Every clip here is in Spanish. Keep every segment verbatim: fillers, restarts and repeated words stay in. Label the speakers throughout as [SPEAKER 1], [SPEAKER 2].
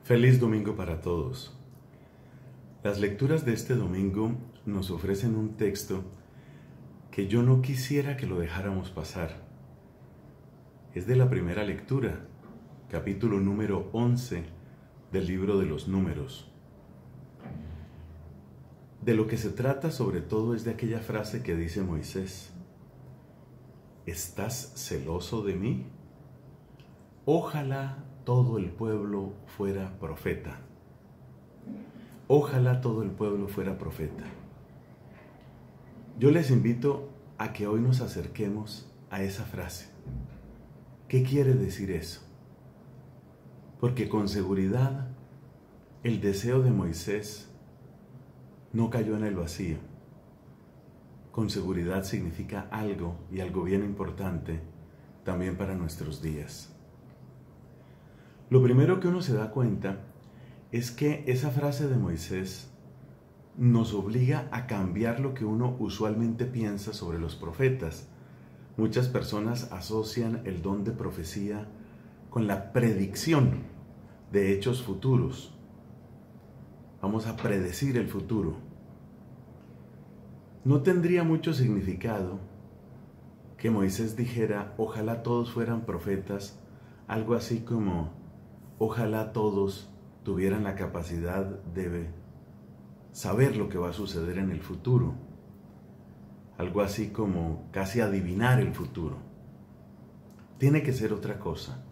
[SPEAKER 1] Feliz domingo para todos. Las lecturas de este domingo nos ofrecen un texto que yo no quisiera que lo dejáramos pasar. Es de la primera lectura, capítulo número once del libro de los Números. De lo que se trata sobre todo es de aquella frase que dice Moisés: ¿estás celoso de mí? Ojalá todo el pueblo fuera profeta. Ojalá todo el pueblo fuera profeta. Yo les invito a que hoy nos acerquemos a esa frase. ¿Qué quiere decir eso? Porque con seguridad el deseo de Moisés no cayó en el vacío. Con seguridad significa algo, y algo bien importante, también para nuestros días. Lo primero que uno se da cuenta es que esa frase de Moisés nos obliga a cambiar lo que uno usualmente piensa sobre los profetas. Muchas personas asocian el don de profecía con la predicción de hechos futuros. Vamos a predecir el futuro. No tendría mucho significado que Moisés dijera: ojalá todos fueran profetas, algo así como: ojalá todos tuvieran la capacidad de saber lo que va a suceder en el futuro. Algo así como casi adivinar el futuro. Tiene que ser otra cosa.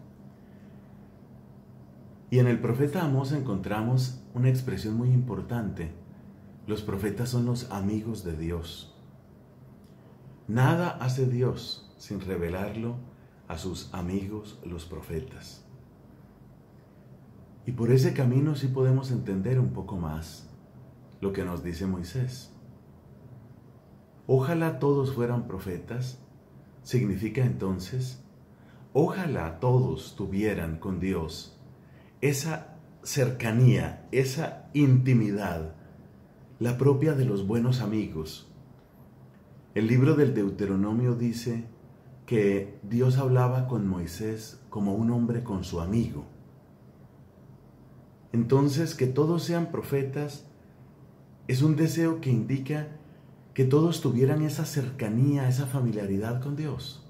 [SPEAKER 1] Y en el profeta Amós encontramos una expresión muy importante. Los profetas son los amigos de Dios. Nada hace Dios sin revelarlo a sus amigos, los profetas. Y por ese camino sí podemos entender un poco más lo que nos dice Moisés. Ojalá todos fueran profetas, significa entonces, ojalá todos tuvieran con Dios esa cercanía, esa intimidad, la propia de los buenos amigos. El libro del Deuteronomio dice que Dios hablaba con Moisés como un hombre con su amigo. Entonces, que todos sean profetas es un deseo que indica que todos tuvieran esa cercanía, esa familiaridad con Dios.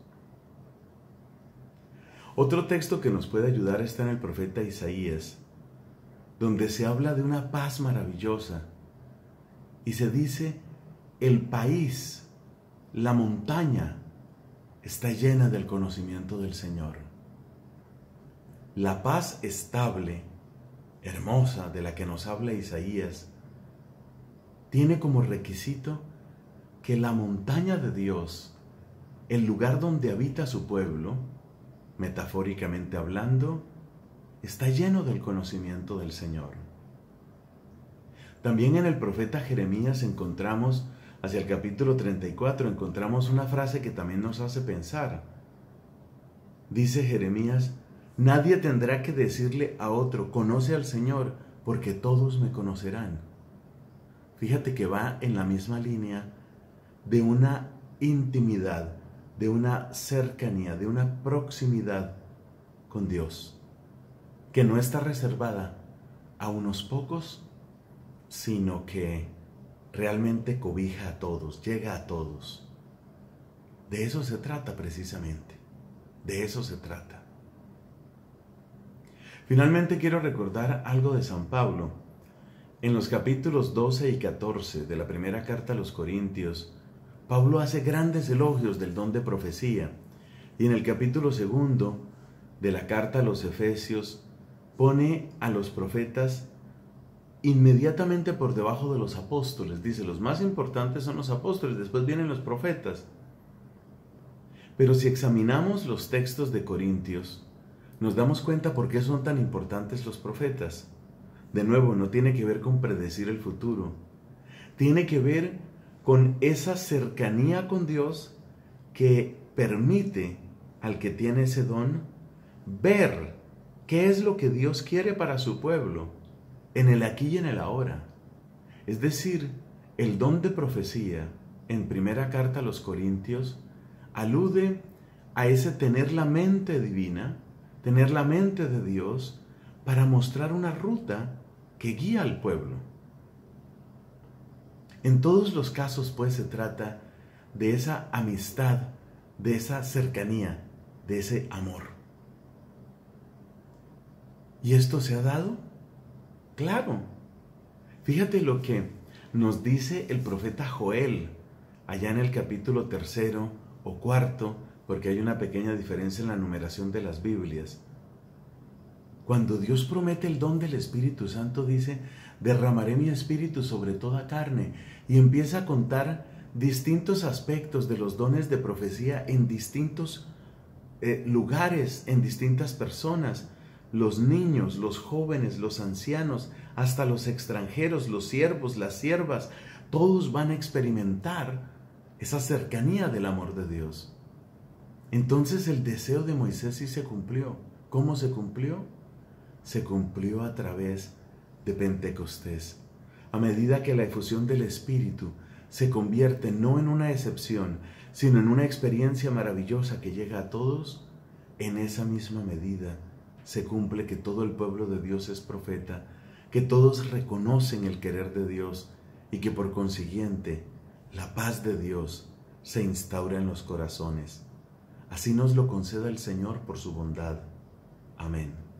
[SPEAKER 1] Otro texto que nos puede ayudar está en el profeta Isaías, donde se habla de una paz maravillosa y se dice: el país, la montaña, está llena del conocimiento del Señor. La paz estable, hermosa, de la que nos habla Isaías, tiene como requisito que la montaña de Dios, el lugar donde habita su pueblo, metafóricamente hablando, está lleno del conocimiento del Señor. También en el profeta Jeremías encontramos, hacia el capítulo treinta y cuatro, encontramos una frase que también nos hace pensar. Dice Jeremías: nadie tendrá que decirle a otro, conoce al Señor, porque todos me conocerán. Fíjate que va en la misma línea de una intimidad, de una cercanía, de una proximidad con Dios, que no está reservada a unos pocos, sino que realmente cobija a todos, llega a todos. De eso se trata precisamente, de eso se trata. Finalmente quiero recordar algo de San Pablo. En los capítulos doce y catorce de la primera carta a los Corintios, Pablo hace grandes elogios del don de profecía, y en el capítulo segundo de la carta a los Efesios pone a los profetas inmediatamente por debajo de los apóstoles. Dice: los más importantes son los apóstoles, después vienen los profetas. Pero si examinamos los textos de Corintios, nos damos cuenta por qué son tan importantes los profetas. De nuevo, no tiene que ver con predecir el futuro. Tiene que ver con esa cercanía con Dios que permite al que tiene ese don ver qué es lo que Dios quiere para su pueblo, en el aquí y en el ahora. Es decir, el don de profecía, en primera carta a los Corintios, alude a ese tener la mente divina, tener la mente de Dios, para mostrar una ruta que guía al pueblo. En todos los casos, pues, se trata de esa amistad, de esa cercanía, de ese amor. ¿Y esto se ha dado? Claro. Fíjate lo que nos dice el profeta Joel, allá en el capítulo tercero o cuarto, porque hay una pequeña diferencia en la numeración de las Biblias. Cuando Dios promete el don del Espíritu Santo, dice, derramaré mi espíritu sobre toda carne, y empieza a contar distintos aspectos de los dones de profecía en distintos eh, lugares, en distintas personas, los niños, los jóvenes, los ancianos, hasta los extranjeros, los siervos, las siervas, todos van a experimentar esa cercanía del amor de Dios. Entonces el deseo de Moisés sí se cumplió. ¿Cómo se cumplió? Se cumplió a través de Pentecostés. A medida que la efusión del Espíritu se convierte no en una excepción, sino en una experiencia maravillosa que llega a todos, en esa misma medida se cumple que todo el pueblo de Dios es profeta, que todos reconocen el querer de Dios y que por consiguiente la paz de Dios se instaura en los corazones. Así nos lo conceda el Señor por su bondad. Amén.